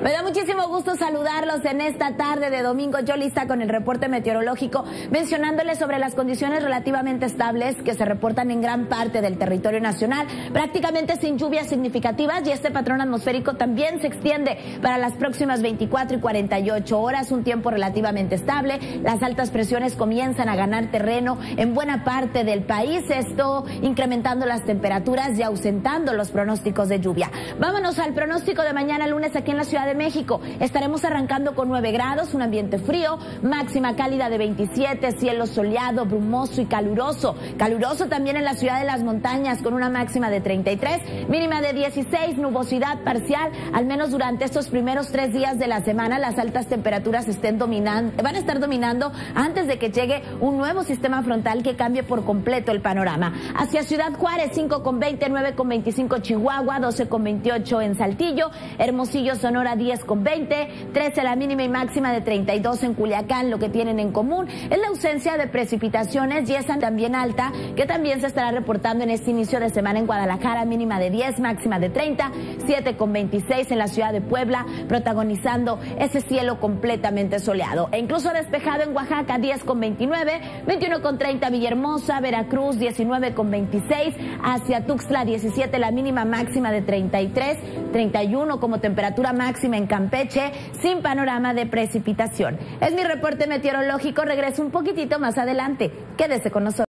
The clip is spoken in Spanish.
Me da muchísimo gusto saludarlos en esta tarde de domingo. Yo lista con el reporte meteorológico, mencionándoles sobre las condiciones relativamente estables que se reportan en gran parte del territorio nacional, prácticamente sin lluvias significativas, y este patrón atmosférico también se extiende para las próximas 24 y 48 horas, un tiempo relativamente estable. Las altas presiones comienzan a ganar terreno en buena parte del país, esto incrementando las temperaturas y ausentando los pronósticos de lluvia. Vámonos al pronóstico de mañana lunes aquí en la Ciudad de México. Estaremos arrancando con 9 grados, un ambiente frío, máxima cálida de 27, cielo soleado, brumoso y caluroso. Caluroso también en la ciudad de las montañas con una máxima de 33, mínima de 16, nubosidad parcial, al menos durante estos primeros 3 días de la semana. Las altas temperaturas van a estar dominando antes de que llegue un nuevo sistema frontal que cambie por completo el panorama. Hacia Ciudad Juárez, 5,20, 9,25 Chihuahua, 12,28 en Saltillo, Hermosillo, Sonora, 10,20, 13 la mínima y máxima de 32 en Culiacán. Lo que tienen en común es la ausencia de precipitaciones y esa también alta que también se estará reportando en este inicio de semana en Guadalajara, mínima de 10, máxima de 30, 7,26 en la ciudad de Puebla, protagonizando ese cielo completamente soleado e incluso despejado en Oaxaca, 10,29, 21,30 Villahermosa, Veracruz, 19,26, hacia Tuxtla, 17 la mínima, máxima de 33, 31 como temperatura máxima en Campeche, sin panorama de precipitación. Es mi reporte meteorológico, regreso un poquitito más adelante. Quédese con nosotros.